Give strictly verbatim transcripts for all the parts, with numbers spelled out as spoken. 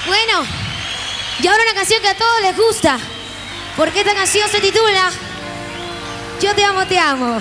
Bueno, y ahora una canción que a todos les gusta, porque esta canción se titula Yo te amo, te amo.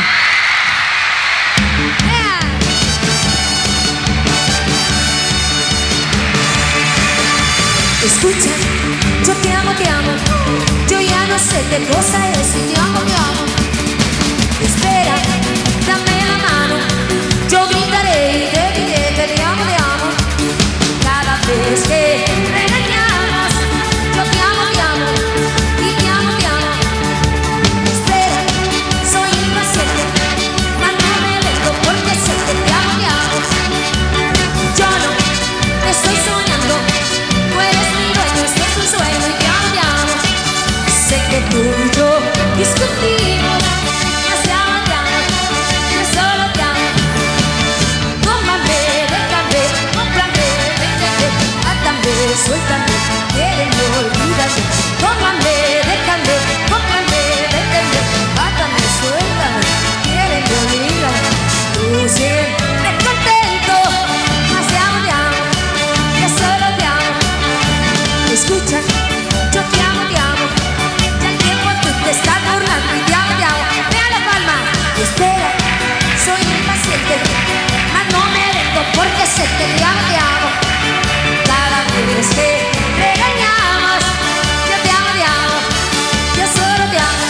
Escucha, yo te amo, te amo. Yo ya no sé qué cosa es. Te amo, te amo. Espera, dame la mano. Yo gritaré y te diré que te amo, te amo. Cada vez que regañamos, yo te amo, te amo. Y te amo, te amo. Espera, soy impaciente, mas no me dejo porque sé que te amo, te amo. Yo no estoy soñando. Tú eres mi dueño, esto es un sueño y te amo, te amo. Sé que tú y yo discutimos, mas te amo, te amo. Yo solo te amo. Tómame, déjame, cómprame, véndeme, átame, suéltame, quiéreme, olvídate. Tómame, déjame, cómprame, véndeme, átame, suéltame, quiéreme, olvídate. Tú siempre contento, mas te amo, te amo. Yo solo te amo. Escucha, yo te amo, te amo. Ya el tiempo tú te estás burlando y te amo, te amo. Vea la palma. Espera, soy impaciente, mas no me dejo porque sé que te amo, te amo. Cada vez que regañamos, yo te amo, te amo. Yo solo te amo.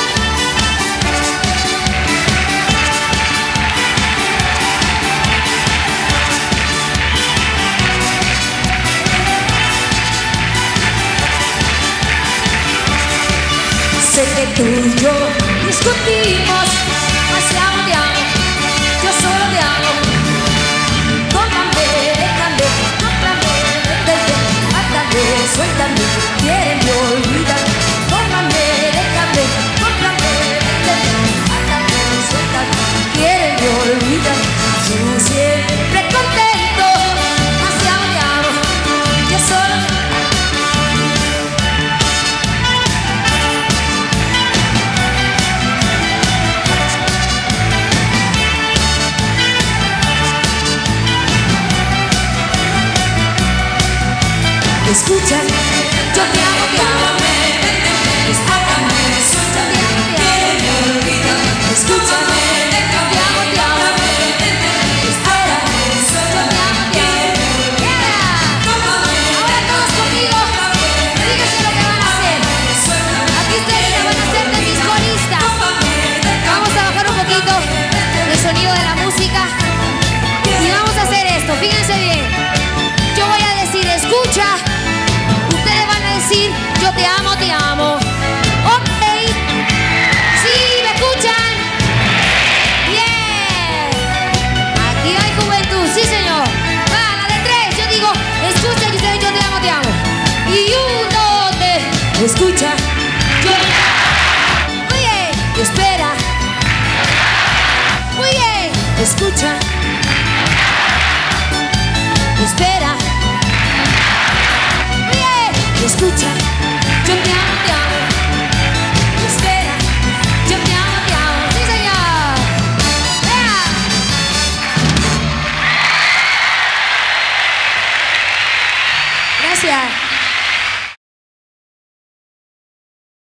Sé que tú y yo discutimos, mas te amo, te amo. Yo solo te amo. Tómame, déjame, cómprame, véndeme, átame, suéltame, quiéreme, olvídame. Tómame, déjame, cómprame, véndeme, átame, suéltame, quiéreme, olvídame. Tú siempre contento, mas te amo, te amo. Yo solo te amo. Escucha, yo te amo, te amo. Átame, suéltame, quiéreme, olvídame. Escúchame, yo te amo, te amo. Átame, suéltame, quiéreme, olvídame. Ahora todos conmigo, díganse lo que van a hacer. Aquí ustedes se van a hacer de mis coristas. Vamos a bajar un poquito el sonido de la música y vamos a hacer esto, fíjense bien. Yo voy a decir, escucha. Ustedes van a decir, yo te amo, te amo. Ok. ¿Sí? ¿Me escuchan? Bien. Aquí hay juventud, sí señor. Va, la de tres. Yo digo, escucha y ustedes, yo te amo, te amo. Y uno, te... Escucha, yo Muy bien. espera, Muy bien. escucha.